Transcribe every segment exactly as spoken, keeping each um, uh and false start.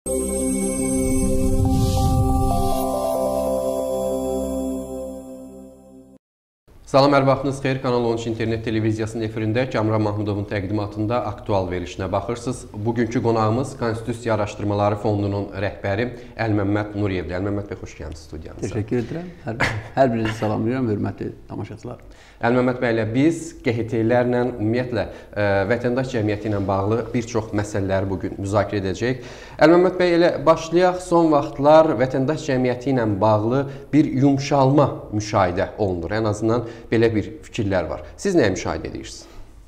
Salam, hər vaxtınız xeyir. Kanal on üç internet televiziyasının efirində Kamran Mahmudovun təqdimatında aktual verilişinə baxırsınız. Bugünkü qonağımız Konstitusiya Araşdırmaları Fondunun rəhbəri Əlməmməd Nuriyevdir. Əlməmməd bəy, xoş gəlmişsiniz studiyamıza. Təşəkkür edirəm. Hər, hər birinizi salamlayıram, hörmətli tamaşaçılar. Əlməmməd bəylə biz Q H T-lərlə, ümumiyyətlə ə, vətəndaş cəmiyyəti ilə bağlı bir çox məsələləri bugün müzakirə edəcəyik. Əlməmməd bəy, elə başlayaq. Son vaxtlar vətəndaş cəmiyyəti ilə bağlı bir yumşalma müşahidə olunur. Ən azından belə bir fikirlər var. Siz nəyə müşahidə edirsiniz?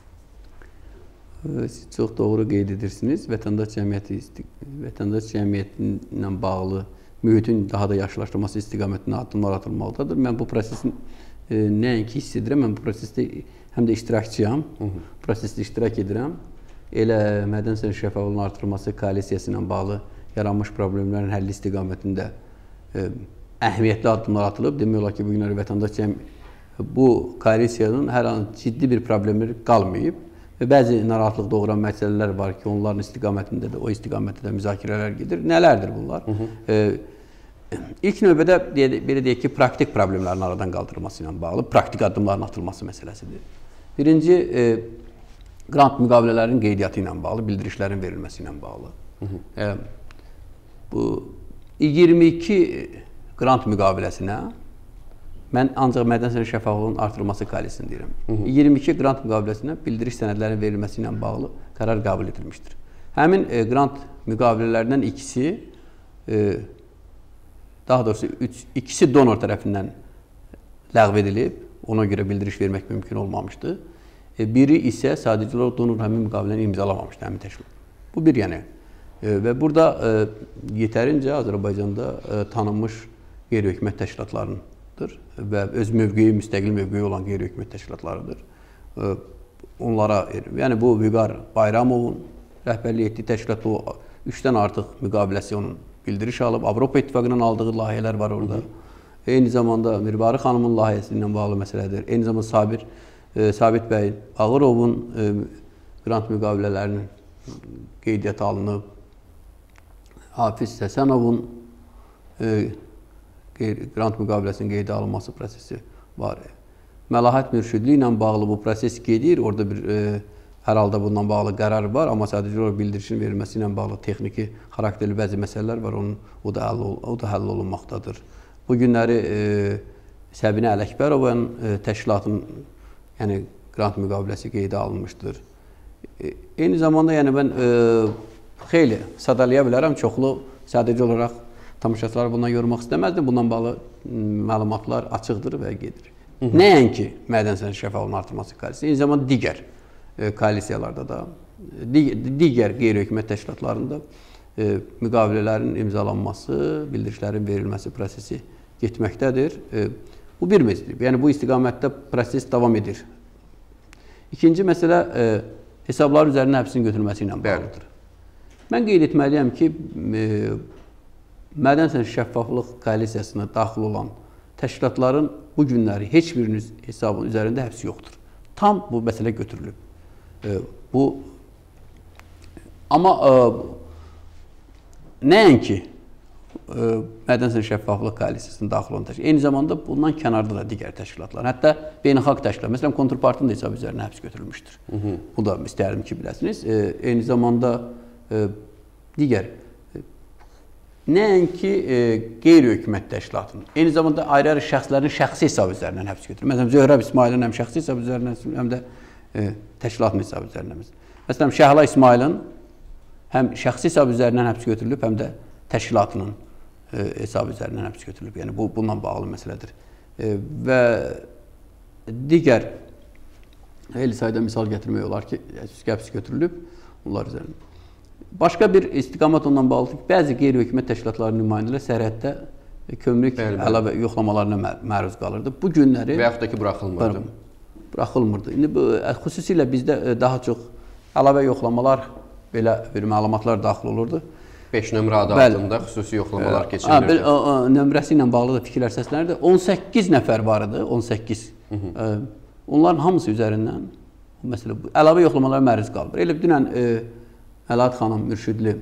Siz çox doğru qeyd edirsiniz. Vətəndaş cəmiyyəti, vətəndaş cəmiyyəti ilə bağlı mühitin daha da yaşlaşdırılması istiqamətində addımlar atılmalıdır. Mən bu prosesin e, nəinki hiss edirəm, mən bu prosesdə həm də iştirakçıyam, Hı -hı. prosesdə iştirak edirəm. Elə mədən sərf şəffaflığının artırılması koalisiyası ilə bağlı yaranmış problemlərin həlli istiqamətində e, əhəmiyyətli addımlar atılıb. Demək olar ki, bu günləri vətəndaş cəmiyyəti bu koalisiyanın hər an ciddi bir problemləri qalmayıb və bəzi narahatlıq doğuran məsələlər var ki, onların istiqamətində də, o istiqamətdə də müzakirələr gedir. Nələrdir bunlar? Hı -hı. Ee, ilk növbədə belə deyək ki, praktik problemlərin aradan qaldırılması ilə bağlı, praktik addımların atılması məsələsidir. Birinci, e, qrant müqavilələrinin qeydiyyatı ilə bağlı, bildirişlərin verilməsi ilə bağlı. Hı -hı. E, bu iyirmi iki qrant müqaviləsinə mən ancaq mədən sərf şəffaflığının artırılması koalisiyasını deyirəm. Hı -hı. iyirmi iki qrant müqaviləsinə bildiriş sənədlərinin verilməsi ilə bağlı qərar qəbul edilmişdir. Həmin e, qrant müqavilələrindən ikisi, e, daha doğrusu üç, ikisi donor tərəfindən ləğv edilib, ona görə bildiriş vermək mümkün olmamışdı. E, biri isə sadəcə olaraq donor həmin müqaviləni imzalamamışdı, həmin təşkilat. Bu bir yəni. E, və burada e, yetərincə Azərbaycanda e, tanınmış qeyri-hökumət təşkilatlarının və öz mövqeyi, müstəqil mövqeyi olan qeyri-hökumət təşkilatlarıdır. Onlara, yəni bu Vüqar Bayramovun rəhbərlik etdiyi təşkilat, o üçdən artıq müqaviləsi onun bildiriş alıb, Avropa İttifaqının aldığı layihələr var orada. Hı -hı. Eyni zamanda Mirbari xanımın layihəsi ilə bağlı məsələdir. Eyni zamanda Sabir, e, Sabit bəy Ağırovun e, qrant müqavilələrinin qeydiyyata alınıb, Hafiz Səsənovun e, qrant müqaviləsinin qeydə alınması prosesi var. Məlahət Mürşidli ilə bağlı bu proses gedir. Orada bir e, hər halda bundan bağlı qərar var, amma sadəcə olaraq bildirişin verilməsi ilə bağlı texniki xarakterli bəzi məsələlər var. Onun, o, da həll, o da həll olunmaqdadır. Bu günləri e, Səbinə Ələkbərovun e, təşkilatının yəni, qrant müqaviləsi qeydə alınmışdır. E, eyni zamanda yəni, mən e, xeyli sadalaya bilərəm, çoxlu sadəcə olaraq tamaşaçıları bundan yormaq istəməzdim. Bundan bağlı məlumatlar açıqdır və gedir. Nəinki mədən sərf şəffaflığının artırılması koalisiyası, eyni zamanda digər e, koalisiyalarda da, digər qeyri-hökumət təşkilatlarında e, müqavilələrin imzalanması, bildirişlərin verilməsi prosesi getməkdədir. E, bu bir məsələdir. Yəni bu istiqamətdə proses davam edir. İkinci məsələ e, hesablar üzərindən həbsin götürülməsi ilə bağlıdır. Mən qeyd etməliyəm ki, e, mədən sərf şəffaflıq koalisiyasına daxil olan təşkilatların bu günləri heç birinin hesabının üzərində həbsi yoxdur. Tam bu məsələ götürülüb. E, bu amma e, nəinki e, mədən sərf şəffaflıq koalisiyasına daxil olan təşkilat, eyni zamanda bundan kənarda da digər təşkilatlar, hətta beynəlxalq təşkilatlar, məsələn, Kontrpartının da hesabı üzərinə həbs götürülmüşdür. Hı -hı. Bu da istəyərdim ki, biləsiniz. E, eyni zamanda e, digər nəinki e, qeyri-hökumət təşkilatının, eyni zamanda ayrı-ayrı şəxslərin şəxsi hesabı üzərindən həbs götürülür. Məsələn, Zöhrəb İsmailin həm şəxsi hesabı üzərindən, həm də e, təşkilatın hesabı üzərindən. Məsələn, Şəhla İsmailin həm şəxsi hesabı üzərindən həbs götürülüb, həm də təşkilatının e, hesabı üzərindən həbs götürülüb. Yəni, bu, bununla bağlı məsələdir. E, və digər eyni sayda misal gətirmək olar ki, həbs götürülüb, bunlar üzərindən. Başqa bir istiqamət ondan bağlıdır ki, bəzi qeyri-hökumət təşkilatlarının nümayəndələri sərhəddə kömrük əlavə yoxlamalarına məruz qalırdı. Bu günləri... Və yaxud da ki, buraxılmırdı. Buraxılmırdı. İndi bu, xüsusilə bizdə daha çox əlavə yoxlamalar, belə bir məlumatlar daxil olurdu. beş nömrə adı altında xüsusi yoxlamalar keçirilirdi. Nömrəsi ilə bağlı da fikirlər səslənirdi. on səkkiz nəfər var idi, on səkkiz. Onların hamısı üzərindən məsələ, əlavə yoxlamalara məruz qalır. Elə dünən Məlahət xanım Mürşidli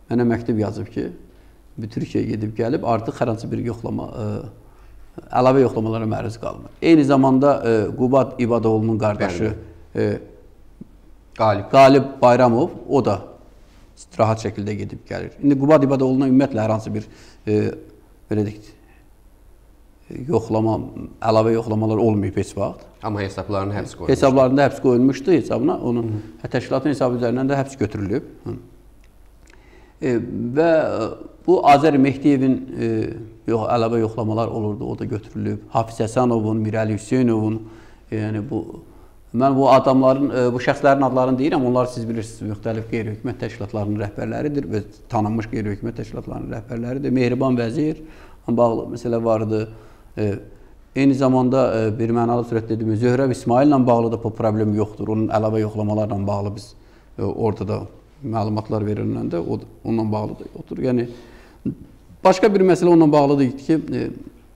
mənə məktub yazıb ki, Türkiyəyə gedib gəlib, artıq hər hansı bir yoxlama, ə, əlavə yoxlamalara məruz qalmır. Eyni zamanda ə, Qubad İbadoğlu'nun qardaşı ə, Qalib. Qalib Bayramov, o da rahat şəkildə gedib gəlir. İndi Qubad İbadoğlu'na ümumiyyətlə hər hansı bir ə, belə deyək, yoxlama, əlavə yoxlamalar olmayıb heç vaxt. Amma hesablarını həbs qoyulmuşdu. Hesablarında həbs qoyulmuşdu hesabına. Onun təşkilatın hesabı üzərindən də həbs götürülüb. E, və bu Azər Mehdiyevin e, yox, əlavə yoxlamalar olurdu, o da götürülüb. Hafiz Həsənovun, Mirəli Hüseynovun, e, yəni bu mən bu adamların, e, bu şəxslərin adlarını deyirəm, onlar siz bilirsiniz, müxtəlif qeyri-hökumət təşkilatlarının rəhbərləridir və tanınmış qeyri-hökumət təşkilatlarının rəhbərləridir. Mehriban Vəzir bağlı məsələ vardı. E, eyni zamanda e, bir mənalı surətdə dediyimiz Zöhrəv İsmaillə bağlı da bu problem yoxdur. Onun əlavə yoxlamalarla bağlı biz e, orada da məlumatlar veriləndə o onunla bağlı da yoxdur. Yəni başqa bir məsələ onunla bağlıdır ki, e,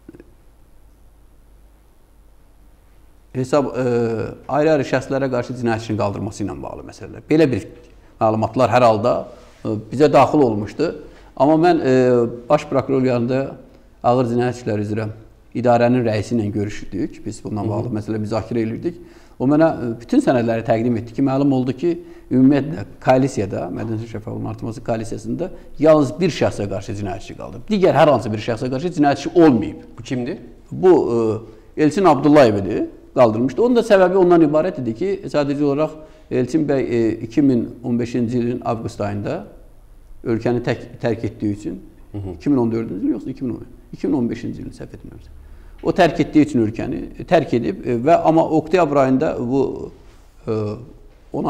hesab ayrı-ayrı şəxslərə qarşı cinayət işinin qaldırması ilə bağlı məsələlər. Belə bir məlumatlar hər halda e, bizə daxil olmuşdu. Amma mən e, baş prokuror yanında ağır cinayət işləri üzrə idarənin rəisi ilə görüşdük. Biz bununla bağlı məsələ müzakirə edirdik. O mənə bütün sənədləri təqdim etdi ki, məlum oldu ki, ümumiyyətlə koalisiyada, Mədəniyyət Şəffaflığının artırması koalisiyasında yalnız bir şəxsə qarşı cinayət işi qaldırıb. Digər hər hansı bir şəxsə qarşı cinayət işi olmayıb. Bu kimdir? Bu Elçin Abdullayev idi, qaldırmışdı. Onun da səbəbi ondan ibarət idi ki, sadəcə olaraq Elçin bəy iki min on beşinci ilin avqust ayında ölkəni tək, tərk etdiyi üçün, Hı -hı. iki min on dördüncü il yoxsa iki min on beşinci ilin səhv etmirəmsə. O tərk etdiyi üçün ölkəni tərk edib və amma oktyabr ayında bu ona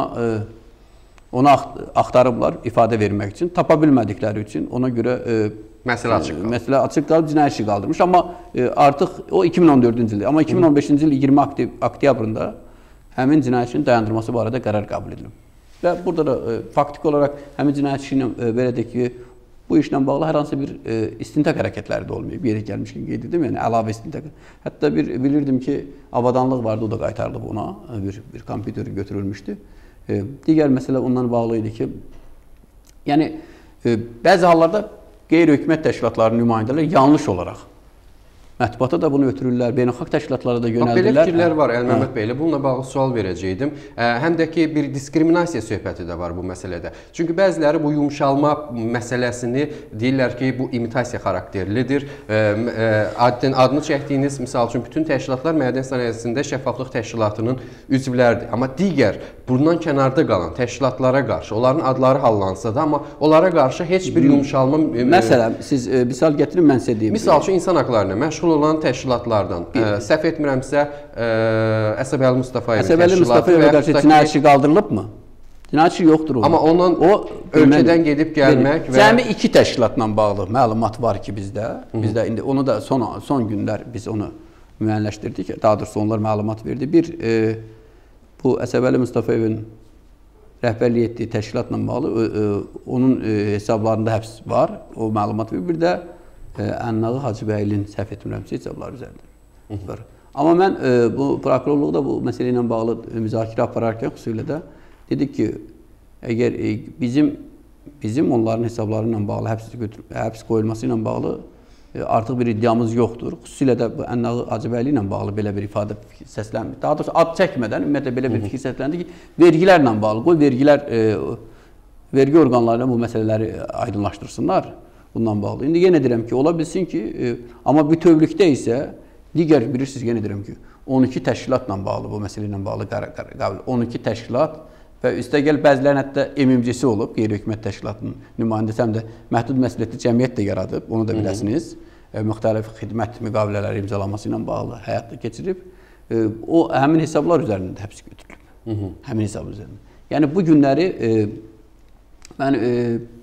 ona axtarıblar ifadə vermək üçün, tapa bilmədikləri üçün ona görə məsələ açıq qalıb. Məsələ açıq qalıb, cinayət işi qaldırmış. Amma artıq o iki min on dördüncü ildir. Amma iki min on beşinci il iyirmi oktyabrında həmin cinayət işinin dayandırılması barədə qərar qəbul edilib. Və burada da faktik olaraq həmin cinayət işi ilə belə deyək ki, bu işlə bağlı hər hansı bir e, istintaq hərəkətləri də olmayıb. Yeri gəlmişkən qeyd etdim, yəni əlavə istintaq. Hətta bir bilirdim ki, avadanlıq vardı, o da qaytarılıb ona, bir bir kompüter götürülmüşdü. E, digər məsələ ondan bağlı idi ki, yəni e, bəzi hallarda qeyri-hökumət təşkilatlarının nümayəndələri yanlış olaraq mətbuata da bunu ötürürlər, beynəlxalq təşkilatlara da yönəldirlər. Belə fikirlər var Əli Məmməd bəy, bununla bağlı sual verəcəydim. Həm də ki, bir diskriminasiya söhbəti də var bu məsələdə. Çünki bəziləri bu yumşalma məsələsini deyirlər ki, bu imitasiya xarakterlidir. Adın, adını çəkdiyiniz, misal üçün, bütün təşkilatlar mədəniyyət sənayesində şəffaflıq təşkilatının üzvləridir. Amma digər, bundan kənarda qalan təşkilatlara qarşı, onların adları hallansa da, amma onlara qarşı heç bir yumşalma... Məsələn, siz e, misal gətirin, mən sizə deyim. Misal üçün, insan haqlarına məşğul olan təşkilatlardan, ə, səhv etmirəmsə, Əsəbəli Mustafayevin təşkilatı... Əsəbəli Mustafayevə qarşı cinayət işi qaldırılıbmı? Cinayət işi yoxdur onun. Amma ondan o, ölkədən gedib gəlmək və... Cəmi iki təşkilatla bağlı məlumat var ki bizdə. Bizdə indi onu da son, son günlər biz onu müəyyənləşdirdik. Daha doğrusu onlar məlumat verdi. Bir, e, bu Əsəbəli Mustafayevin rəhbərlik etdiyi təşkilatla bağlı e, e, onun e, hesablarında həbs var. O məlumat verir. Bir də Ənnağı Hacıbəylin səhv etmirəmsə hesabları üzərində var. Amma mən e, bu prokurorluqda bu məsələ ilə bağlı müzakirə apararkən xüsusilə də dedik ki, əgər e, bizim bizim onların hesabları ilə bağlı həbs, həbs qoyulması ilə bağlı e, artıq bir iddiamız yoxdur. Xüsusilə də bu Ənnağı Hacıbəyli ilə bağlı belə bir ifadə səslənmir. Daha doğrusu ad çəkmədən ümumiyyətlə belə bir fikir səsləndi ki, vergilərlə bağlı, qoy vergilər e, vergi orqanlarına bu məsələləri aydınlaşdırsınlar. Bundan bağlı. İndi yenə deyirəm ki, ola bilsin ki, e, amma bütövlükdə isə digər bilirsiniz, yenə deyirəm ki, on iki təşkilatla bağlı bu məsələ ilə bağlı qəbul. on iki təşkilat və üstəgəl bəzilərin hətta M M C-si olub, qeyri-hökumət təşkilatının nümayəndəsi, həm də məhdud məsuliyyətli cəmiyyət də yaradıb, onu da biləsiniz. E, müxtəlif xidmət müqavilələri imzalaması ilə bağlı həyata keçirib. E, o həmin hesablar üzərində həbs götürülüb. Hı -hı. Həmin hesab üzərində. Yəni bu günləri e, mən e,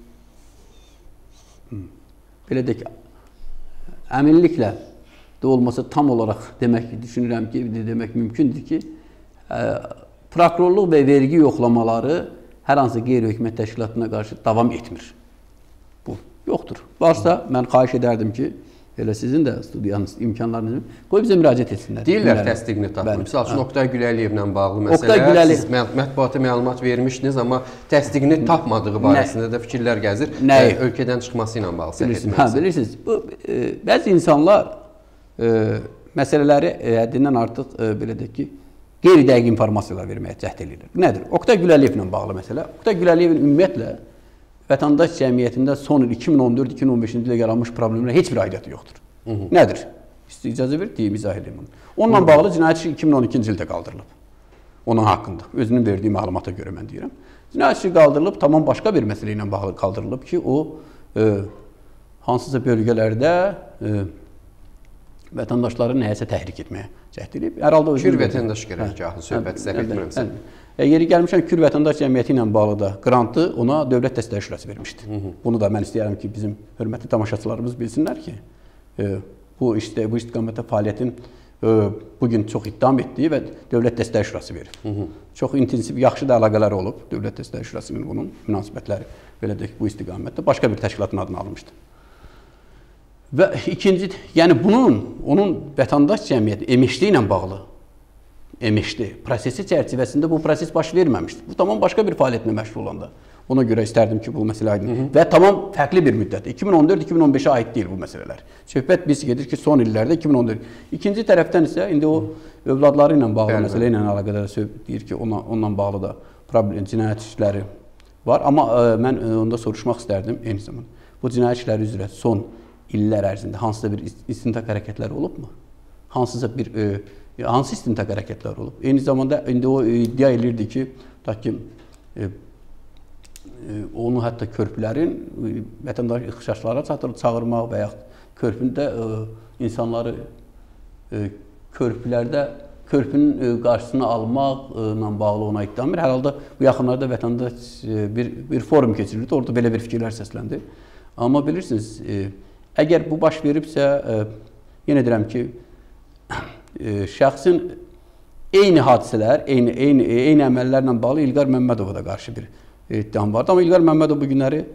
belə deyək, əminliklə də olmasa tam olaraq demək düşünürəm ki, demək mümkündür ki, ə, prokurorluq və vergi yoxlamaları hər hansı qeyri-hökumət təşkilatına qarşı davam etmir. Bu yoxdur. Varsa mən xahiş edərdim ki, elə sizin də studiyanız imkanlarınız qoy bizə müraciət etsinlər. Deyirlər təsdiqini tapmır. Misal üçün Oqtay Güləliyevlə bağlı məsələ, Güləliyev... siz mətbuata məlumat vermişdiniz, amma təsdiqini tapmadığı barəsində də fikirlər gəzir. Nəyi? Ölkədən çıxması ilə bağlı səhv etməlisiniz. Hə, bilirsiniz, bu, e, bəzi insanlar e, məsələləri e, həddindən artıq e, belə deyək ki, qeyri-dəqiq informasiyalar verməyə cəhd edirlər. Nədir? Oqtay Güləliyevlə bağlı məsələ. Oqtay Güləliyevin ümumiyyətlə vətəndaş cəmiyyətində son il iki min on dörd iki min on beşinci ildə yaranmış problemlərə heç bir aidiyyəti yoxdur. Hı -hı. Nədir? İcazə ver, deyim, izah edeyim onu. Onunla Hı -hı. bağlı cinayət işi iki min on ikinci ildə qaldırılıb. Onun haqqında. Özünün verdiyi məlumata görə mən deyirəm. Cinayət işi qaldırılıb, tamam başqa bir məsələ ilə bağlı qaldırılıb ki, o e, hansısa bölgələrdə e, vətəndaşları nəyəsə təhrik etməyə cəhd edib. Hər halda Kür vətəndaş qərargahı söhbəti səhv etmirəmsə. E, yeri gəlmişən Kür vətəndaş cəmiyyəti ilə bağlı da qrantı ona Dövlət Dəstəkləri Şurası vermişdi. Hı -hı. Bunu da mən istəyərəm ki, bizim hörmətli tamaşaçılarımız bilsinlər ki, e, bu işte bu istiqamətdə fəaliyyətin e, bugün çox ittiham etdiyi və Dövlət Dəstəkləri Şurası verir. Hı -hı. Çox intensiv, yaxşı da əlaqələr olub Dövlət Dəstəkləri Şurasının bunun münasibətləri belə deyək bu istiqamətdə başqa bir təşkilatın adını almışdı. Və ikinci, yəni bunun, onun vətəndaş cəmiyyəti emişli ilə bağlı, emişli prosesi çərçivəsində bu proses baş verməmişdir. Bu tamam başqa bir fəaliyyətlə məşğul olanda. Ona görə istərdim ki, bu məsələ aydın. Və tamam fərqli bir müddət. iki min on dörd iki min on beşə aid deyil bu məsələlər. Söhbət biz gedir ki, son illərdə iki min on dörd. İkinci tərəfdən isə indi o övladları ilə bağlı Bəli. məsələ ilə əlaqədar deyir ki, ona, onunla bağlı da problem, cinayət işləri var. Amma ə, mən ə, onda soruşmaq istərdim eyni zamanda. Bu cinayət işləri üzrə son illər ərzində hansısa bir istintaq hərəkətləri olubmu? Hansısa bir ə, hansı istintaq hərəkətləri olub? Eyni zamanda indi o iddia edirdi ki, ta ki e, e, onu hətta körpülərin vətəndaş ixtişaşlara çağırmaq və yaxud körpündə e, insanları e, körpülərdə körpünün e, qarşısını almaqla bağlı ona iddiamır. Hər halda bu yaxınlarda vətəndaş e, bir, bir forum keçirildi, orada belə bir fikirlər səsləndi. Amma bilirsiniz, e, əgər bu baş veribsə, e, yenə deyirəm ki, e, şəxsin eyni hadisələr, eyni, eyni, eyni əməllərlə bağlı İlqar Məmmədova da qarşı bir ittiham vardı. Amma İlqar Məmmədov bu günləri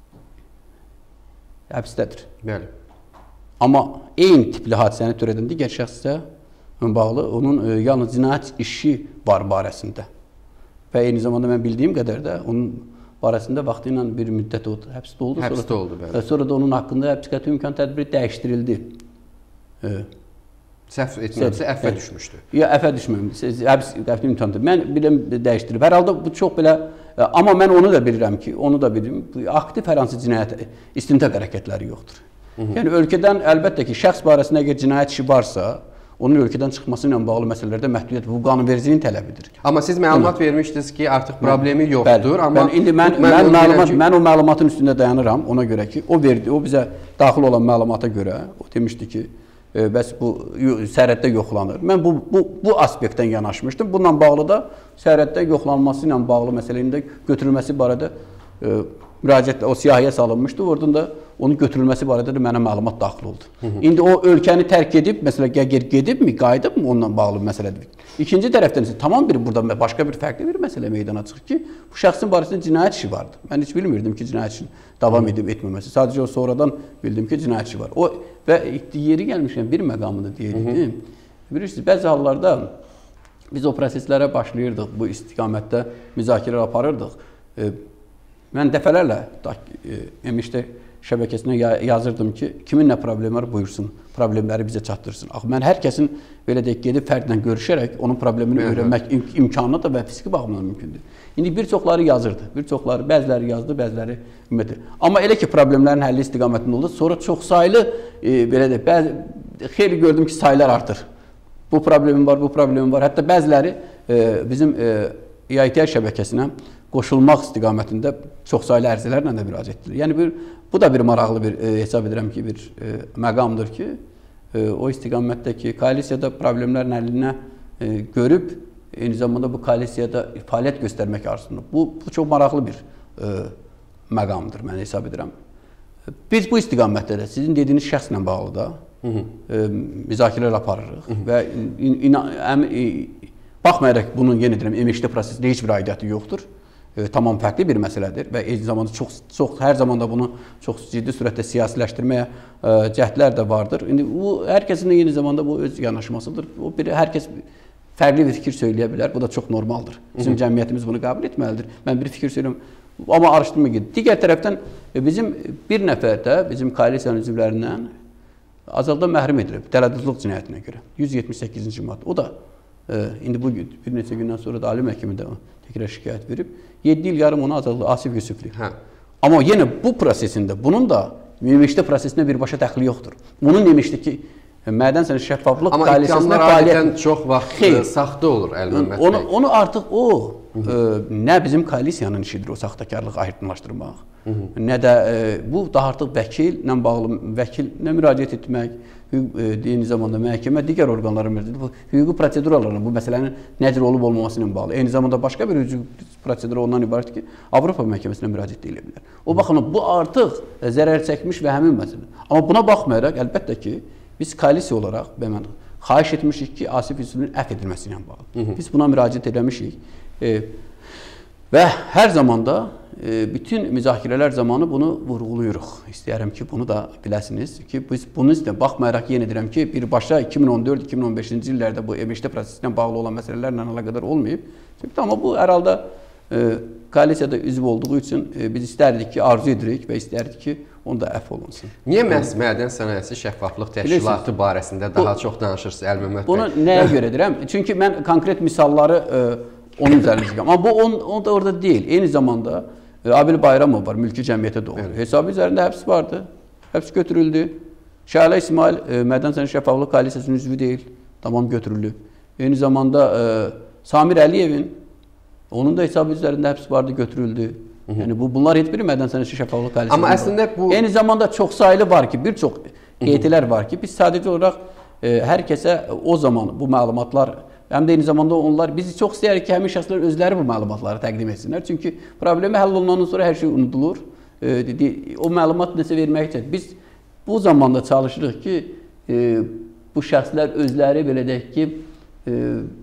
həbsdədir. Bəli. Amma eyni tipli hadisəni törədən digər şəxslə bağlı onun e, yalnız cinayət işi var barəsində. Və eyni zamanda mən bildiyim qədər də onun barəsində vaxtı ilə bir müddət oldu. Həbsdə oldu. Həbsdə sonra, oldu, bəli. Və sonra da onun haqqında həbs qəti imkan tədbiri dəyişdirildi. E, Səhv etmirəmsə, əfvə düşmüşdü. Ya, əfvə düşməmişdi. Həbs qəti imkanı. Mən biləm dəyişdirib. Hər halda bu çox belə, amma mən onu da bilirəm ki, onu da bilirəm. Aktiv hər hansı cinayət, istintaq hərəkətləri yoxdur. Hı -hı. Yəni, ölkədən əlbəttə ki, şəxs barəsində əgər cinayət işi varsa, onun ölkədən çıxması ilə bağlı məsələlərdə məhdudiyyət, bu qanunvericiliyin tələbidir. Amma siz məlumat vermişdiniz ki, artıq problemi yoxdur. Bəli, amma bəli, indi mən, mən, mən, məlumat, ki... mən o məlumatın üstündə dayanıram, ona görə ki, o verdi, o bizə daxil olan məlumata görə, o demişdi ki, e, bəs bu sərhəddə yoxlanır. Mən bu, bu, bu aspektdən yanaşmışdım. Bununla bağlı da sərhəddə yoxlanması ilə bağlı məsələnin də götürülməsi barədə e, müraciətlə o siyahıya salınmışdı. Oradan da onun götürülməsi barədə də mənə məlumat daxil oldu. Hı -hı. İndi o ölkəni tərk edib, məsələ gəgər gedibmi, qayıdıbmı onunla bağlı məsələdir. İkinci tərəfdən isə tamam bir burada başqa bir fərqli bir məsələ meydana çıxır ki, bu şəxsin barəsində cinayət işi vardı. Mən heç bilmirdim ki, cinayət işin davam edib etməməsi. Sadəcə o sonradan bildim ki, cinayət işi var. O və yeri gəlmişkən bir məqamını deyirdim. Bilirsiniz, bəzi hallarda biz o proseslərə başlayırdıq, bu istiqamətdə müzakirələr aparırdıq. E, mən dəfələrlə emişdə şəbəkəsinə yazırdım ki, kimin nə problemi var buyursun, problemləri bizə çatdırsın. Axı, mən hər kəsin belə deyək, gedib fərdlə görüşərək onun problemini öyrənmək im imkanı da və fiziki baxımdan mümkündür. İndi bir çoxları yazırdı, bir çoxları, bəziləri yazdı, bəziləri ümumiyyətlə. Amma elə ki, problemlərin həlli istiqamətində oldu, sonra çox saylı, e, belə deyək, bəzi, xeyli gördüm ki, sayılar artır. Bu problemim var, bu problemim var. Hətta bəziləri e, bizim E I T R şəbəkəsinə qoşulmaq istiqamətində çox saylı ərizələrlə də müraciət edilir. Yəni bir, bu da bir maraqlı bir e, hesab edirəm ki, bir e, məqamdır ki, e, o istiqamətdəki koalisiyada problemlərin həllinə e, görüb, eyni zamanda bu koalisiyada fəaliyyət göstərmək arzusunda. Bu, bu çox maraqlı bir e, məqamdır, mən hesab edirəm. Biz bu istiqamətdə də sizin dediyiniz şəxslə bağlı da Hı -hı. E, müzakirələr aparırıq Hı -hı. və in, in, em, e, baxmayaraq bunun yenə deyirəm, emeşdə prosesində heç bir aidiyyəti yoxdur. e, tamam fərqli bir məsələdir və eyni zamanda çox çox hər zaman da bunu çox ciddi sürətdə siyasiləşdirməyə e, cəhdlər də vardır. İndi bu hər kəsin eyni zamanda bu öz yanaşmasıdır. O bir hər kəs fərqli bir fikir söyləyə bilər. Bu da çox normaldır. Bizim cəmiyyətimiz bunu qəbul etməlidir. Mən bir fikir söyləyirəm, amma araşdırma gedir. Digər tərəfdən bizim bir nəfər də bizim koalisiyanın üzvlərindən azadlıqdan məhrum edilib dələduzluq cinayətinə görə. yüz yetmiş səkkizinci maddə. O da e, indi bu gün bir neçə gündən sonra da Ali Məhkəmədə təkrar şikayət verib. yeddi il yarım ona azadlıq Asif Yusifli. Hə. Amma yenə bu prosesində bunun da İmişli prosesinə birbaşa dəxli yoxdur. Bunun İmişli ki mədən sənə şəffaflıq amma ittihamlar adətən çox vaxt xeyr, saxta olur Əl-Məmməd bəy. Onu, onu artıq o e, nə bizim koalisiyanın işidir o saxtakarlığı aydınlaşdırmaq, Hı -hı. nə də e, bu da artıq vəkillə bağlı vəkilə müraciət etmək, hüquq, e, eyni zamanda məhkəmə, digər orqanların müraciət bu hüquqi proseduralarla bu məsələnin necə olub olmaması ilə bağlı. Eyni zamanda başqa bir hüquqi prosedur ondan ibarət ki, Avropa məhkəməsinə müraciət edilə bilər. O baxımdan bu artıq zərər çəkmiş və həmin məsələ. Amma buna baxmayaraq əlbəttə ki, biz koalisiya olaraq mən xahiş etmişik ki, Asif Yusiflinin əfv edilməsi ilə bağlı. Hı -hı. Biz buna müraciət etmişik e, və hər zamanda e, bütün müzakirələr zamanı bunu vurğuluyuruq. İstəyərəm ki, bunu da biləsiniz ki, biz bunun üstünə baxmayaraq yenə deyirəm ki, birbaşa iki min on dörd iki min on beşinci illərdə bu M H D prosesindən bağlı olan məsələlərlə əlaqədar olmayıb. Amma bu hər halda e, koalisiyada üzv olduğu üçün e, biz istərdik ki, arzu edirik və istərdik ki, onda əfv olunsun. Niyə məhz Mədən Sənayesi Şəffaflıq Təşkilatı barəsində daha bu, çox danışırsınız Əl-Məmməd bəy? Bunu nəyə görə deyirəm? Çünki mən konkret misalları e, onun üzərində çəkirəm. Amma bu on, on da orada deyil. Eyni zamanda e, Abil Bayramov var, mülki cəmiyyətə doğru. Evet. Hesabı üzərində həbs vardı. Həbs götürüldü. Şəhlə İsmail e, Mədən Sənayesi Şəffaflıq Koalisiyasının üzvü deyil. Tamam götürüldü. Eyni zamanda e, Samir Əliyevin onun da hesabı üzərində həbs vardı, götürüldü. Hı -hı. Yəni bu bunlar heç biri Mədən Sənayesi Şəffaflıq Koalisiyasında. Amma əslində bu eyni zamanda çox saylı var ki, bir çox qeydlər var ki, biz sadəcə olaraq e, hər kəsə o zaman bu məlumatlar həm də eyni zamanda onlar biz çox istəyirik ki, həmin şəxslər özləri bu məlumatları təqdim etsinlər. Çünki problemi həll olunandan sonra hər şey unudulur. E, o məlumat nəsə vermək üçün biz bu zamanda çalışırıq ki, e, bu şəxslər özləri belə deyək ki, e,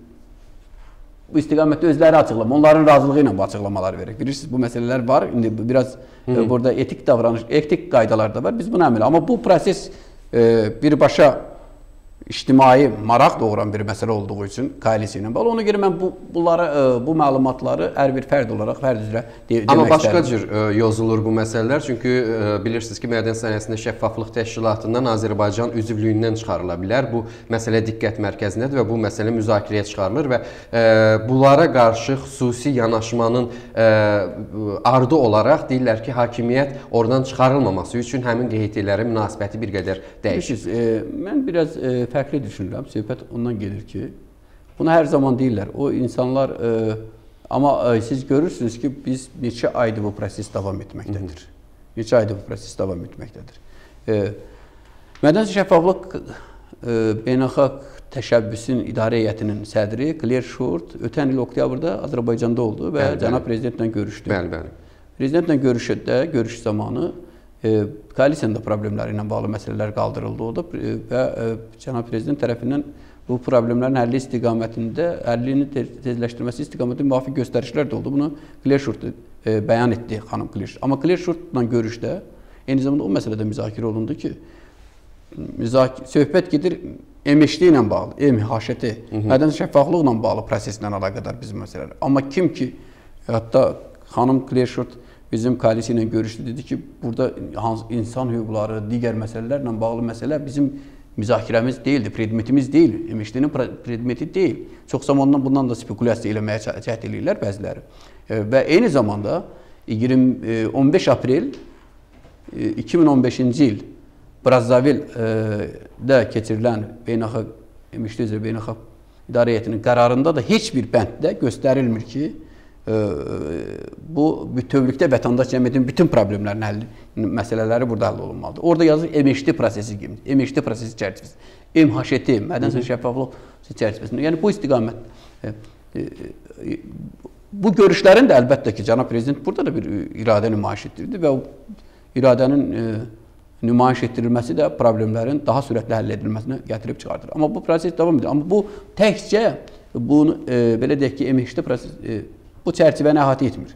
bu istiqamətdə özləri açıqlama, onların razılığı ilə bu açıqlamaları verir. Bilirsiniz, bu məsələlər var. İndi biraz e, burada etik davranış, etik qaydalar da var. Biz bunu əməl. Amma bu proses e, birbaşa ictimai maraq doğuran bir məsələ olduğu üçün koalisiya ilə bağlı. Ona görə mən bu bunları e, bu məlumatları hər bir fərd olaraq fərd üzrə de demək istəyirəm. Amma başqa cür e, yozulur bu məsələlər. Çünki e, bilirsiniz ki, Mədən Sənayesində Şəffaflıq Təşkilatından Azərbaycan üzvlüyündən çıxarıla bilər. Bu məsələ diqqət mərkəzindədir və bu məsələ müzakirəyə çıxarılır və e, bunlara qarşı xüsusi yanaşmanın e, ardı olaraq deyirlər ki, hakimiyyət oradan çıxarılmaması üçün həmin qeydlərə münasibəti bir qədər dəyişir. E, mən biraz e, fərqli düşünürəm. Söhbət ondan gedir ki, bunu hər zaman deyirlər. O insanlar, e, amma e, siz görürsünüz ki, biz neçə aydır bu proses davam etməkdədir. Hı -hı. Neçə aydır bu proses davam etməkdədir. E, Mədən Şəffaflıq e, Beynəlxalq Təşəbbüsün İdarə Heyətinin sədri Claire Short ötən il oktyabrda Azərbaycanda oldu və bəli, cənab prezidentlə görüşdü. Bəli, bəli. Prezidentlə görüşdə, görüş zamanı E, koalisiyanın da problemləri ilə bağlı məsələlər qaldırıldı o da e, və e, cənab prezident tərəfindən bu problemlərin həlli istiqamətində, həllini te tezləşdirməsi istiqamətində müvafiq göstərişlər də oldu. Bunu Claire Short e, bəyan etdi xanım Claire. Amma Claire Shortla görüşdə eyni zamanda o məsələdə müzakirə olundu ki, müzakirə söhbət gedir M H D ilə bağlı, M H T, mədən şəffaflıqla bağlı proseslə əlaqədar bizim məsələlər. Amma kim ki, hətta xanım Claire Short bizim koalisiya ilə görüşdü, dedi ki, burada insan hüquqları, digər məsələlərlə bağlı məsələ bizim müzakirəmiz deyildi, predmetimiz deyil, M H D-nin predmeti deyil. Çox zamandan bundan da spekulyasiya eləməyə cəhd edirlər bəziləri. Və eyni zamanda on beş aprel iki min on beşinci il Brazzavildə keçirilən beynəlxalq M H D üzrə beynəlxalq idarə heyətinin qərarında da heç bir bənddə göstərilmir ki, bu bütövlükdə vətəndaş cəmiyyətinin bütün problemlərin həlli, məsələləri burada həll olunmalıdır. Orada yazır M H D prosesi kimi, M H D prosesi çərçivəsi, M H T, mədən şəffaflıq çərçivəsində. Yəni bu istiqamət. Bu görüşlərin də əlbəttə ki, cənab prezident burada da bir iradə nümayiş etdirdi və o iradənin nümayiş etdirilməsi də problemlərin daha sürətli həll edilməsinə gətirib çıxardır. Amma bu proses davam edir. Amma bu təkcə bunu belə deyək ki, M H D prosesi bu çərçivəni əhatə etmir.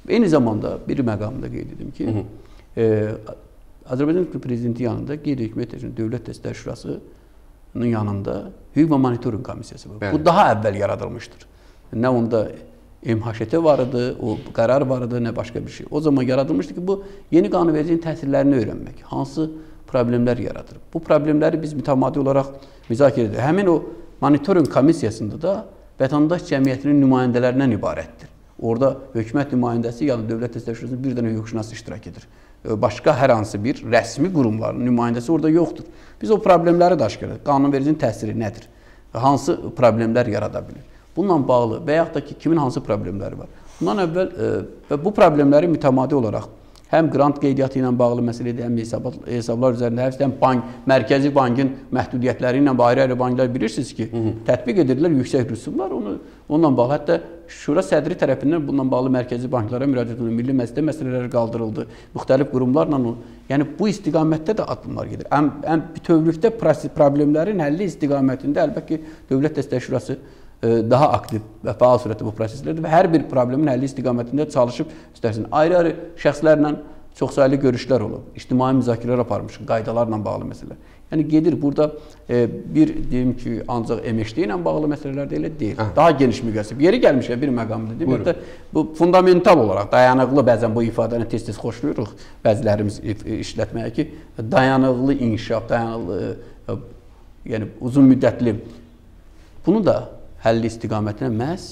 Eyni zamanda bir məqamda qeyd edim ki, hı -hı. E, Azərbaycan Prezidenti yanında Qeyri-Hökumət Dövlət Dəstəklər Şurasının yanında Hüquq və Monitorinq Komissiyası var. Bəli. Bu daha əvvəl yaradılmışdır. Nə onda M H T var idi, o qərar var idi, nə başqa bir şey. O zaman yaradılmışdı ki, bu yeni qanunvericiliyin təsirlərini öyrənmək, hansı problemlər yaradır. Bu problemləri biz mütəmadi olaraq müzakirə edirik. Həmin o monitorinq komissiyasında da vətəndaş cəmiyyətinin nümayəndələrindən ibarətdir. Orada hökumət nümayəndəsi ya da dövlət dəstəklər şurasının bir dənə hüquqşünas iştirak edir. Başqa hər hansı bir rəsmi qurumların nümayəndəsi orada yoxdur. Biz o problemləri də aşkar edirik. Qanunvericinin təsiri nədir? Hansı problemlər yarada bilir? Bununla bağlı və yaxud da ki, kimin hansı problemləri var? Bundan əvvəl və bu problemləri mütəmadi olaraq həm qrant qeydiyyatı ilə bağlı məsələdir, həm hesablar üzərində, həm bank, mərkəzi bankın məhdudiyyətləri ilə ayrı-ayrı banklar bilirsiniz ki, Hı -hı. tətbiq edirlər yüksək rüsumlar. Onu, onunla bağlı, hətta Şura sədri tərəfindən bununla bağlı mərkəzi banklara müraciət edildi, milli məclisdə məsələləri qaldırıldı, müxtəlif qurumlarla. Yəni, bu istiqamətdə də addımlar gedir. Ən, ən bütövlükdə problemlərin həlli istiqamətində əlbəttə ki, Dövlət Dəstəklər Şurası daha aktiv və fəal surətdə bu proseslərdir və hər bir problemin həlli istiqamətində çalışıb istərsin. Ayrı-ayrı şəxslərlə çoxsaylı görüşlər olub, ictimai müzakirələr aparmışıq, qaydalarla bağlı məsələlər. Yəni gedir, burada e, bir deyim ki, ancaq əməkçi ilə bağlı məsələlər də elə deyil. Hə. Daha geniş müqəssib. Yeri gəlmişə bir məqamdır. Deyim, bu fundamental olaraq dayanıqlı, bəzən bu ifadəni tez-tez xoşlayırıq bəzilərimiz işlətməyə ki, dayanıqlı inkişaf, dayanıqlı, yəni uzun müddətli. Bunu da həlli istiqamətinə məhz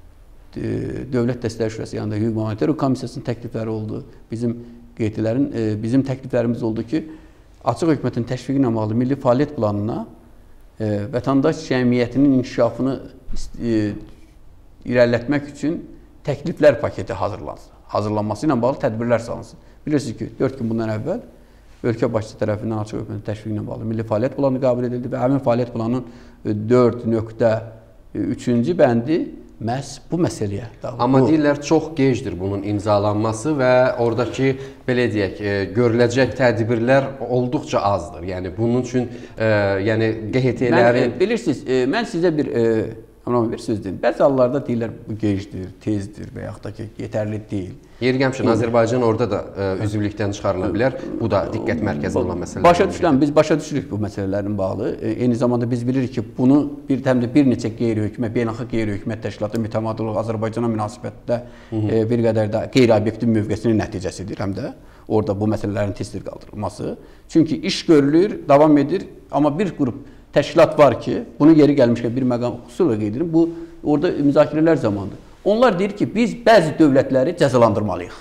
Dövlət Dəstəklər Şurası yanında Hüquq və Monitorinq Komissiyasının təklifləri oldu. Bizim qeydilərin, bizim təkliflərimiz oldu ki, açıq hökumətin təşviqi ilə bağlı milli fəaliyyət planına vətəndaş cəmiyyətinin inkişafını irəlilətmək üçün təkliflər paketi hazırlansın. Hazırlanması ilə bağlı tədbirlər salınsın. Bilirsiniz ki, dörd gün bundan əvvəl ölkə başçısı tərəfindən açıq hökumətin təşviqi ilə bağlı milli fəaliyyət planı qəbul edildi və həmin fəaliyyət planının dörd nöqtə üçüncü bəndi məhz bu məsələyə dağılır. Amma deyirlər, çox gecdir bunun imzalanması və oradakı, belə deyək, görüləcək tədbirlər olduqca azdır. Yəni, bunun üçün yəni, Q H T-lərin... Bilirsiniz, mən sizə bir, bir söz deyim. Bəzi hallarda deyirlər, bu gecdir, tezdir və yaxud da ki, yetərli deyil. Yeri gəlmişən, Azərbaycan orada da üzvlükdən çıxarıla bilər. Bu da diqqət mərkəzində olan məsələlər. Başa düşülən, biz başa düşürük bu məsələlərin bağlı. Eyni zamanda biz bilirik ki, bunu bir, həm də bir neçə qeyri-hökumət, beynəlxalq qeyri-hökumət təşkilatı mütəmadi olaraq Azərbaycana münasibətdə bir qədər də qeyri-obyektiv mövqesinin nəticəsidir həm də. Orada bu məsələlərin tez-tez qaldırılması. Çünki iş görülür, davam edir, amma bir qrup təşkilat var ki, bunu yeri gəlmişkən bir məqam xüsusilə qeyd edirəm, bu orada müzakirələr zamanıdır. Onlar deyir ki, biz bəzi dövlətləri cəzalandırmalıyıq.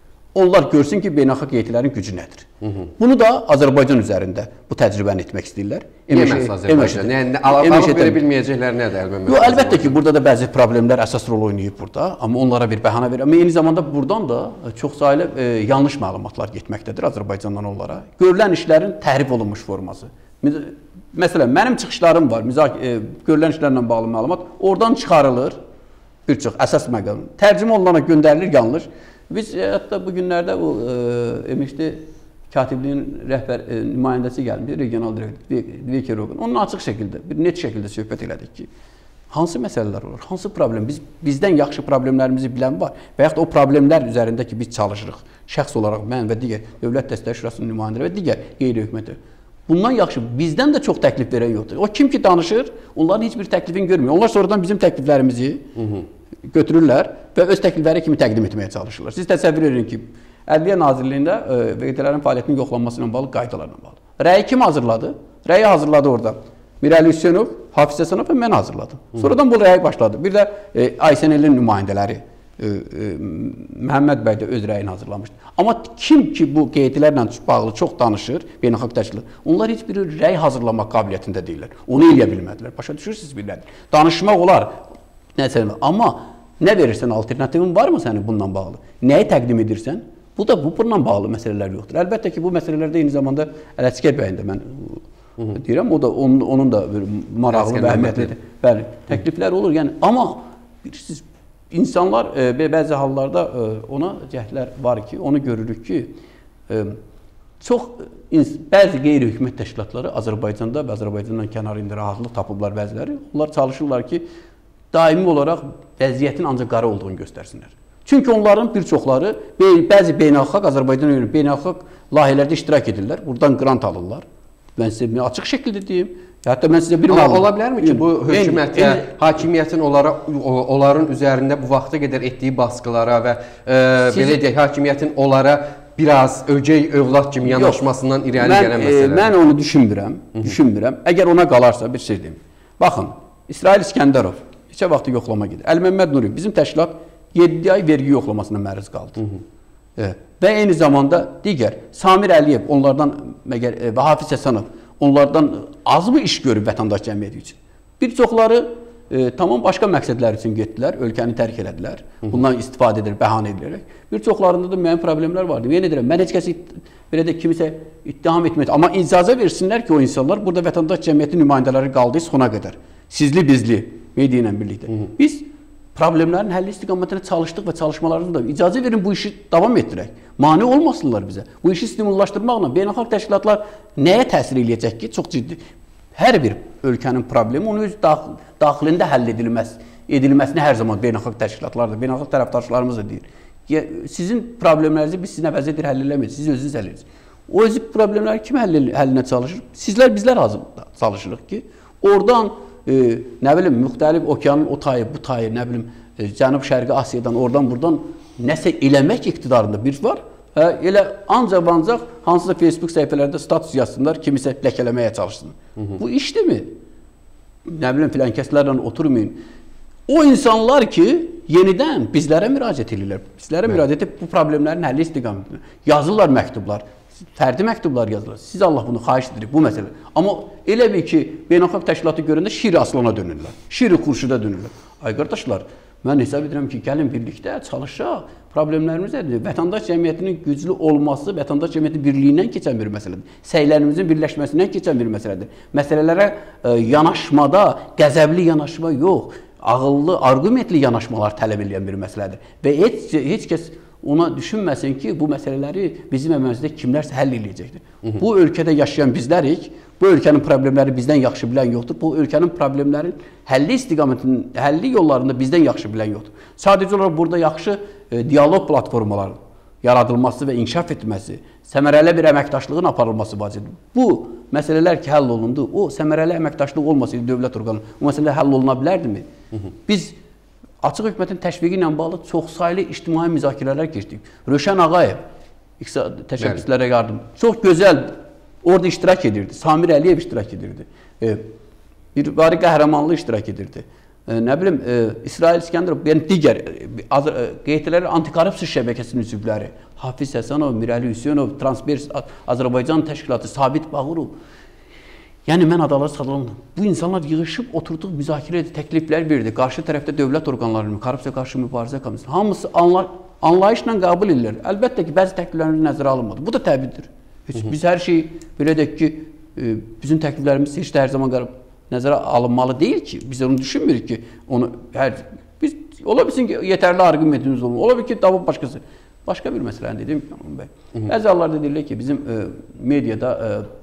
Onlar görsün ki, beynəlxalq heyətlərin gücü nədir. Hı -hı. Bunu da Azərbaycan üzərində bu təcrübəni etmək istəyirlər. Yeməz Azərbaycan. Yəni, alıb verə bilməyəcəklər nədir əlbəttə? Yox, əlbəttə ki, burada da bəzi problemlər əsas rol oynayıb burada. Amma onlara bir bəhanə verir. Amma eyni zamanda buradan da çoxsaylı e, yanlış məlumatlar getməkdədir Azərbaycandan onlara. Görülən işlərin təhrif olunmuş forması. Məsələn, mənim çıxışlarım var, e, görülən işlərlə bağlı məlumat. Oradan çıxarılır. Bir çox əsas məqam. Tərcümə olunana göndərilir, yanlış. Biz e, hətta bu günlərdə bu e, əməkçi katibliyin rəhbər e, nümayəndəsi gəlmişdi, regional direktor Dveyker Rogan. Onunla açıq şəkildə, bir net şəkildə söhbət elədik ki, hansı məsələlər olur, hansı problem, biz bizdən yaxşı problemlərimizi bilən var və yaxud da o problemlər üzərində ki, biz çalışırıq. Şəxs olaraq mən və digər Dövlət Dəstəklər Şurasının nümayəndələri və digər qeyri-hökuməti. Bundan yaxşı, bizdən də çox təklif verən yoxdur. O kim ki danışır, onların heç bir təklifini görmüyor. Onlar sonradan bizim təkliflərimizi Hı -hı. götürürlər və öz təklifləri kimi təqdim etməyə çalışırlar. Siz təsəvvür edin ki, Ədliyyə Nazirliyində V T L'lərin fəaliyyətinin yoxlanması ilə bağlı qaydalarla bağlı. Rəyi kim hazırladı? Rəyi hazırladı orada. Mirəli Hüseynov, Hafiz Həsənov və mən hazırladım. Sonradan bu rəyi başladı. Bir də e, I S N L-in nümayəndələri e, e, Məhəmməd bəy də öz rəyini hazırlamışdı. Amma kim ki bu qeydilərlə bağlı çox danışır, beynəlxalq təşkilat, onlar heç bir rəy hazırlamaq qabiliyyətində deyirlər. Onu eləyə bilmədilər. Başa düşürsünüz bilədir. Danışmaq olar. Nəsə, amma nə verirsən, alternativin varmı sənin bununla bağlı? Nəyi təqdim edirsən? Bu da bu bununla bağlı məsələlər yoxdur. Əlbəttə ki, bu məsələlərdə eyni zamanda Ələsgər bəyin də mən Hı -hı. deyirəm, o da onun, onun da maraqlı və əhəmiyyətlidir. Bəli, təkliflər olur. Yəni amma bilirsiniz, insanlar e, bəzi hallarda e, ona cəhdlər var ki, onu görürük ki, e, çox bəzi qeyri-hökumət təşkilatları Azərbaycanda və Azərbaycandan kənar indi rahatlıq tapıblar bəziləri. Onlar çalışırlar ki, daimi olaraq vəziyyətin ancaq qara olduğunu göstərsinlər. Çünki onların bir çoxları bəzi beynəlxalq Azərbaycan yönü beynəlxalq layihələrdə iştirak edirlər. Buradan qrant alırlar. Mən sizə açıq şəkildə deyim. Hətta mən sizə bir məlumat ola bilərmi ki, bu hökumətə, hakimiyyətin onlara onların üzərində bu vaxta qədər etdiyi baskılara və e, siz, belə deyək, hakimiyyətin onlara biraz öcək övlad kimi yanaşmasından irəli mən, gələn məsələdir. Mən onu düşünmürəm. Hı -hı. Düşünmürəm. Əgər ona qalarsa bir şey deyim. Baxın, İsrail İskəndərov neçə vaxtı yoxlama gedir. Əli-Məmməd Nuri bizim təşkilat yeddi ay vergi yoxlamasına məruz qaldı. Hı -hı. E, və eyni zamanda digər Samir Əliyev onlardan məgər e, və Hafiz Həsənov onlardan az mı iş görüb vətəndaş cəmiyyəti üçün? Bir çoxları e, tamam başqa məqsədlər üçün getdilər, ölkəni tərk elədilər. Bundan istifadə edir, bəhanə edilərək. Bir çoxlarında da müəyyən problemlər vardı. Yenə deyirəm, mən heç kəsi belə də kimisə ittiham etmək, amma icazə versinlər ki, o insanlar burada vətəndaş cəmiyyəti nümayəndələri qaldığı sona qədər. Sizli bizli media ilə birlikdə. Hı -hı. Biz problemlərin həlli istiqamətində çalışdıq və çalışmalarımızda icazə verin bu işi davam etdirək. Mane olmasınlar bizə. Bu işi stimullaşdırmaqla beynəlxalq təşkilatlar nəyə təsir eləyəcək ki, çox ciddi. Hər bir ölkənin problemi onun öz daxil, daxilində həll edilməz, edilməsini hər zaman beynəlxalq təşkilatlar da, beynəlxalq tərəfdaşlarımız da deyir. Ya, sizin problemlərinizi biz sizin əvəzədir həll eləməyəcək, siz özünüz həll edirsiniz. O öz problemləri kim həll, həllinə çalışır? Sizlər, bizlər hazır çalışırıq ki, oradan e, nə bilim, müxtəlif okyanın o tayı, bu tayı, nə bilim, e, Cənub-Şərqi Asiyadan, oradan, buradan nəsə eləmək iqtidarında bir var. Hə, elə ancaq ancaq hansısa Facebook səhifələrdə status yazsınlar, kimisə ləkələməyə çalışsın. Hı -hı. Bu işdir mi? Nə bilim, filan kəslərlə oturmayın. O insanlar ki, yenidən bizlərə müraciət edirlər. Bizlərə müraciət edib bu problemlərin həlli istiqamətində yazırlar məktublar, fərdi məktublar yazırlar. Siz Allah bunu xahiş edirik, bu məsələ. Amma elə bir ki, beynəlxalq təşkilatı görəndə şiri aslana dönürlər, şiri xurşuda dönürlər. Ay qardaşlar, mən hesab edirəm ki, gəlin birlikdə çalışaq, problemlərimiz nədir? Vətəndaş cəmiyyətinin güclü olması, vətəndaş cəmiyyəti birliyindən keçən bir məsələdir. Səylərimizin birləşməsindən keçən bir məsələdir. Məsələlərə e, yanaşmada qəzəbli yanaşma yox, ağıllı, arqumentli yanaşmalar tələb edən bir məsələdir. Və heç, heç kəs ona düşünməsin ki, bu məsələləri bizim əmrimizdə kimlərsə həll eləyəcəkdir. Hı -hı. Bu ölkədə yaşayan bizlərik, bu ölkənin problemləri bizdən yaxşı bilən yoxdur. Bu ölkənin problemlərin həlli istiqamətinin, həlli yollarında bizdən yaxşı bilən yoxdur. Sadəcə olaraq burada yaxşı e, dialoq platformaları yaradılması və inkişaf etməsi, səmərəli bir əməkdaşlığın aparılması vacibdir. Bu məsələlər ki, həll olundu, o səmərəli əməkdaşlıq olmasaydı dövlət orqanı, o məsələ həll oluna bilərdimi? Hı -hı. Biz Açıq hökumətin təşviqi ilə bağlı çoxsaylı ictimai müzakirələr keçdik. Röşən Ağayev, təşəbbüslərə yardım, çox gözəl orada iştirak edirdi. Samir Əliyev iştirak edirdi. E, bir vari qəhrəmanlı iştirak edirdi. E, nə bilim, e, İsrail İskəndərov, yəni digər e, qeytələri antikorrupsiya şəbəkəsinin üzvləri, Hafiz Həsənov, Mirəli Hüseynov, Transpers Azərbaycan Təşkilatı, Sabit Bağırov. Yəni, mən adaları sadaladım. Bu insanlar yığışıb, oturduq, müzakirə edib, təkliflər verdi. Qarşı tərəfdə dövlət orqanlarının, korrupsiya qarşı mübarizə komissiyası. Hamısı anla, anlayışla qəbul edirlər. Əlbəttə ki, bəzi təkliflərimiz nəzərə alınmadı. Bu da təbiidir. Heç, biz hər şey, belə deyək ki, e, bizim təkliflərimiz heç də hər zaman qarab, nəzərə alınmalı deyil ki. Biz onu düşünmürük ki, onu hər... Biz, ola bilsin ki, yetərli arqumentimiz olmalı. Ola bilsin ki, davab başqası. Başqa bir məsələni dedim ki, bəy. Bəzi hallarda deyirlər ki, bizim e, mediada... E,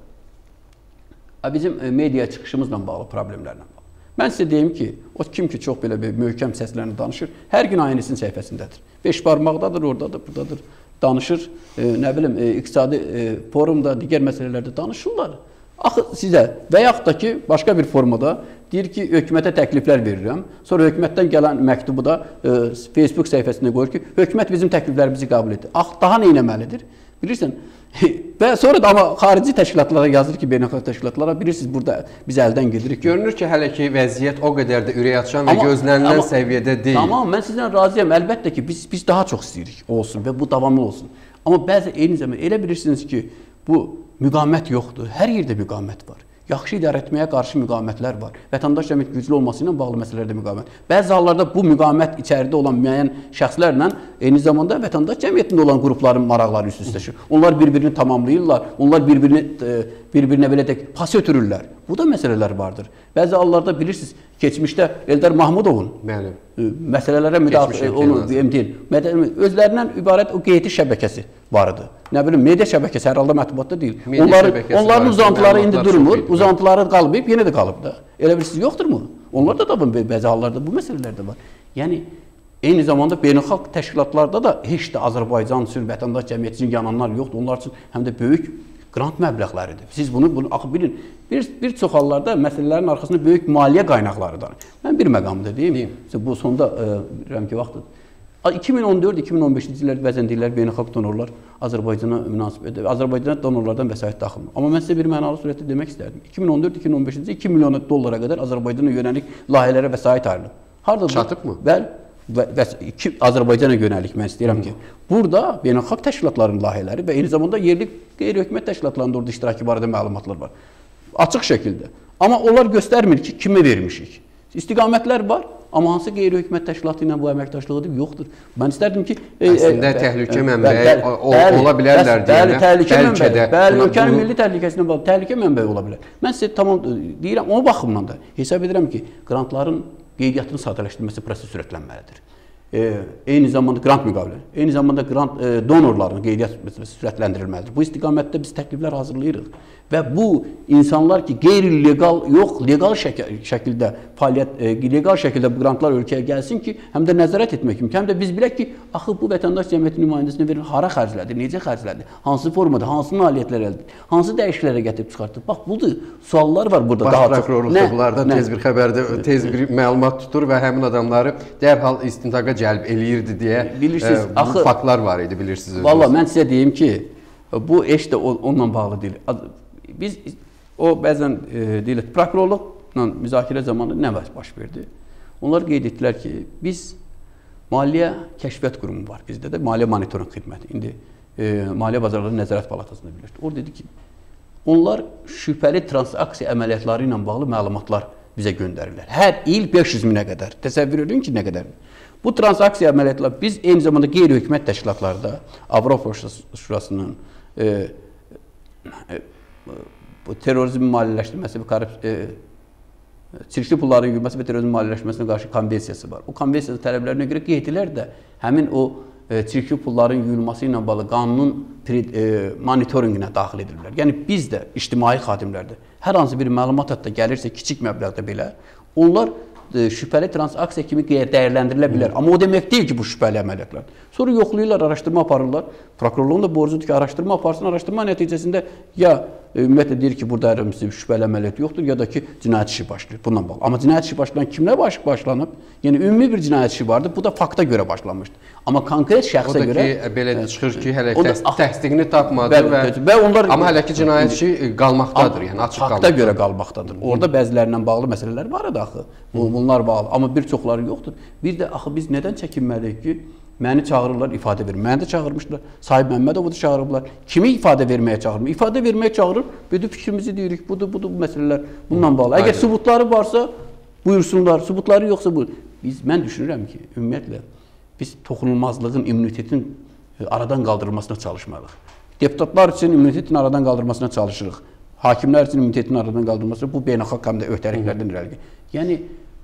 bizim media çıxışımızla bağlı problemlərlə bağlı. Mən sizə deyim ki, o kim ki çox belə bir möhkəm səslərini danışır, hər gün aynisin səhifəsindədir. Beş barmaqdadır, oradadır, buradadır, danışır, e, nə bilim, e, iqtisadi e, forumda, digər məsələlərdə danışırlar. Axı sizə və yaxud da ki, başqa bir formada deyir ki, hökumətə təkliflər verirəm, sonra hökumətdən gələn məktubu da e, Facebook səhifəsində qoyur ki, hökumət bizim təkliflərimizi qəbul edir. Ax, daha nə etməlidir? Bilirsən, və sonra da amma xarici təşkilatlara yazır ki, beynəlxalq təşkilatlara, bilirsiniz, burada biz əldən gedirik. Görünür ki, hələ ki, vəziyyət o qədər də ürək açan və gözlənilən səviyyədə deyil. Tamam, mən sizdən razıyam. Əlbəttə ki, biz, biz daha çox istəyirik olsun və bu davamlı olsun. Amma bəzi eyni zaman elə bilirsiniz ki, bu müqamət yoxdur. Hər yerdə müqamət var. Yaxşı idarə etməyə qarşı müqamətlər var. Vətəndaş cəmiyyət güclü olması ilə bağlı məsələlərdə müqamət. Bəzi hallarda bu müqamət içəridə olan müəyyən şəxslərlə eyni zamanda vətəndaş cəmiyyətində olan qrupların maraqları üst-üstəşir. Onlar bir-birini tamamlayırlar. Onlar bir-birini bir-birinə belə deyək, pas ötürürlər. Bu da məsələlər vardır. Bəzi hallarda bilirsiniz, keçmişdə Eldar Mahmudovun Mənim. məsələlərə müdaxilə onu M D N özlərindən ibarət o qeyti şəbəkəsi var idi. Nə bilim, media şəbəkəsi hər halda mətbuatda deyil. Onların, onların uzantıları indi durmur, uzantıları qalmayıb, yenə də qalıb da. Elə bilirsiniz, yoxdurmu? Onlar da da bəzi hallarda bu məsələlər də var. Yəni, eyni zamanda beynəlxalq təşkilatlarda da heç də Azərbaycan üçün, vətəndaş cəmiyyəti üçün yananlar yoxdur. Onlar üçün həm də böyük qrant məbləğləridir. Siz bunu, bunu axı bilin. Bir, bir çox hallarda məsələlərin arxasında böyük maliyyə qaynaqlarıdır. Mən bir məqamda deyim. deyim. Bu sonda bilirəm ki, vaxtdır. iki min on dörd iki min on beşinci illər bəzən deyirlər beynəlxalq donorlar Azərbaycana münasibət, Azərbaycana donorlardan vəsait daxil. Amma mən sizə bir mənalı surətdə demək istərdim. iki min on dörd iki min on beşinci iki milyon dollara qədər Azərbaycana yönəlik layihələrə vəsait ayrılıb. Hardadır? Çatıbmı? Bəli. Və, və iki, Azərbaycana yönəlik mən istəyirəm ki, burada beynəlxalq təşkilatların layihələri və eyni zamanda yerli qeyri-hökumət təşkilatlarının orada iştirakı barədə məlumatlar var. Açıq şəkildə. Amma onlar göstərmir ki, kimə vermişik. İstiqamətlər var, amma hansı qeyri-hökumət təşkilatı ilə bu əməkdaşlığıdır? Yoxdur. Mən istərdim ki... Əslində e, təhlükə mənbəyi ola bilərlər deyənə, bəlkə də... Bəli, ölkənin milli təhlükəsindən bağlı təhlükə mənbəyi ola bilər. Mən sizə tamam deyirəm, o baxımdan da hesab edirəm ki, qrantların qeydiyyatının sadələşdirilməsi prosesi sürətlənməlidir. E, eyni zamanda qrant müqavilələri, eyni zamanda qrant e, donorların qeydiyyat prosesi sürətləndirilməlidir. Bu istiqamətdə biz təkliflər hazırlayırıq. Və bu insanlar ki, qeyri-legal, yox, legal şək şəkildə fəaliyyət, e, legal şəkildə bu qrantlar ölkəyə gəlsin ki, həm də nəzarət etmək mümkün. Həm də biz bilək ki, axı bu vətəndaş cəmiyyəti nümayəndəsinə verir, hara xərclədir, necə xərclədir, hansı formada, hansı nailiyyətlər əldir, hansı dəyişikliklərə gətirib çıxartır. Bax, budur, suallar var burada. Baş prokurorluqda bunlardan tez bir xəbərdə, tez bir məlumat tutur və həmin adamları dərhal istintaqa cəlb eləyirdi deyə bilirsiniz, e, bu axı, faktlar var idi, bilirsiniz. Valla mən sizə deyim ki, bu eş də onunla bağlı deyil. Biz o bəzən e, deyilir, prokurorluqla müzakirə zamanı nə baş verdi? Onlar qeyd etdilər ki, biz Maliyyə Kəşfiyyat Qurumu var bizdə də, Maliyyə Monitoring Xidməti. İndi e, Maliyyə Bazarları Nəzarət Palatasında birləşdi. O dedi ki, onlar şübhəli transaksiya əməliyyatları ilə bağlı məlumatlar bizə göndərirlər. Hər il beş yüz minə qədər. Təsəvvür edin ki, nə qədər? Bu transaksiya əməliyyatları biz eyni zamanda qeyri-hökumət təşkilatlarda Avropa Şurasının e, e, bu terrorizmin maliyyələşdirilməsi və korrupsiya, e, çirkli pulların yuyulması və terrorizmin maliyyələşməsinə qarşı konvensiyası var. O konvensiya tələblərinə görə qeydilər də həmin o e, çirkli pulların yuyulması ilə bağlı qanunun e, monitoringinə daxil edilirlər. Yəni biz də ictimai xadimlərdə hər hansı bir məlumat hətta gəlirsə kiçik məbləğdə belə, onlar e, şübhəli transaksiya kimi dəyərləndirilə bilər. Hı. Amma o demək deyil ki, bu şübhəli əməliyyatlar. Sonra yoxlayırlar, araşdırma aparırlar. Prokurorluğun da borcudur ki, araşdırma aparsın. Araşdırma nəticəsində ya ümumiyyətlə deyir ki, burada hər hansı şübhəli əməliyyat yoxdur, ya da ki, cinayət işi başlayır. Bundan bağlı. Amma cinayət işi başlayan kimlə başlanıb? Yəni ümumi bir cinayət işi vardı. Bu da fakta görə başlanmışdı. Amma konkret şəxsə görə... O da ki, belə çıxır ki, hələ təsdiqini tapmadı və... və onlar, amma hələ ki, cinayət işi qalmaqdadır, yəni açıq qalmaqdadır. Fakta görə qalmaqdadır. Orada bəzilərindən bağlı məsələlər var idi axı. Bunlar bağlı. Amma bir çoxları yoxdur. Bir də axı biz nədən çəkinməliyik ki, məni çağırırlar, ifadə verir. Məni də çağırmışlar. Sahib Məmmədovu da çağırıblar. Kimi ifadə verməyə çağırır? İfadə verməyə çağırır. Bütün fikrimizi deyirik. Budur, budur bu məsələlər bununla bağlı. Əgər sübutları varsa, buyursunlar. Sübutları yoxsa buyur. Biz, mən düşünürəm ki, ümumiyyətlə, biz toxunulmazlığın, immunitetin aradan qaldırılmasına çalışmalıyıq. Deputatlar üçün immunitetin aradan qaldırılmasına çalışırıq. Hakimlər üçün immunitetin aradan qaldırılmasına, bu beynəlxalq həm də öhdəliklərdən irəli. Yəni,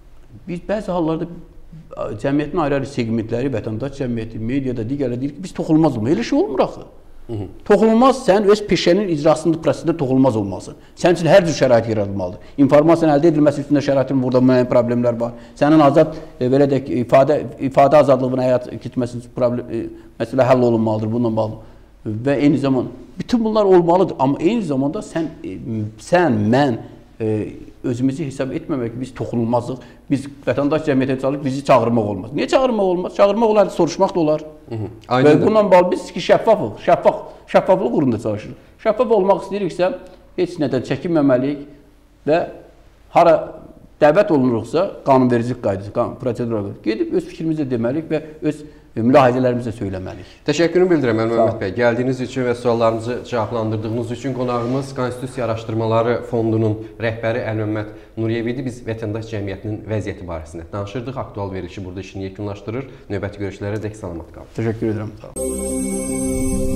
biz bəzi hallarda cəmiyyətin ayrı-ayrı segmentləri, vətəndaş cəmiyyəti, mediada, digərlər deyir ki, biz toxunulmaz olmalıyıq. Elə şey olmur axı. Toxunulmaz, sən öz peşənin icrasında prosesində toxunulmaz olmalısın. Sənin üçün hər cür şərait yaradılmalıdır. İnformasiyanın əldə edilməsi üstündə şəraitin burada müəyyən problemlər var. Sənin azad, e, belə deyək, ifadə, ifadə azadlığına həyat keçməsi problem, e, məsələ həll olunmalıdır bununla bağlı. Və eyni zamanda, bütün bunlar olmalıdır. Amma eyni zamanda sən, e, sən mən, e, özümüzü hesab etməmək ki, biz toxunulmazıq, biz vətəndaş cəmiyyətə çalışıb bizi çağırmaq olmaz. Niyə çağırmaq olmaz? Çağırmaq olar, soruşmaq da olar. Və bununla bağlı biz ki, şəffafıq, şəffaf, şəffaflıq uğrunda çalışırıq. Şəffaf olmaq istəyiriksə, heç nədən çəkinməməliyik və hara dəvət olunuruqsa, qanunvericilik qaydası, prosedur gedib öz fikrimizi deməliyik və öz mülahizələrimizə söyləməliyik. Təşəkkürümü bildirəm Əlməmməd bəy. Gəldiyiniz üçün və suallarımızı cavablandırdığınız üçün qonağımız Konstitusiya Araşdırmaları Fondunun rəhbəri Əlməmməd Nuriyev idi. Biz vətəndaş cəmiyyətinin vəziyyəti barəsində danışırdıq. Aktual verilişi burada işini yekunlaşdırır. Növbəti görüşlərə dək salamat qalın. Təşəkkür edirəm.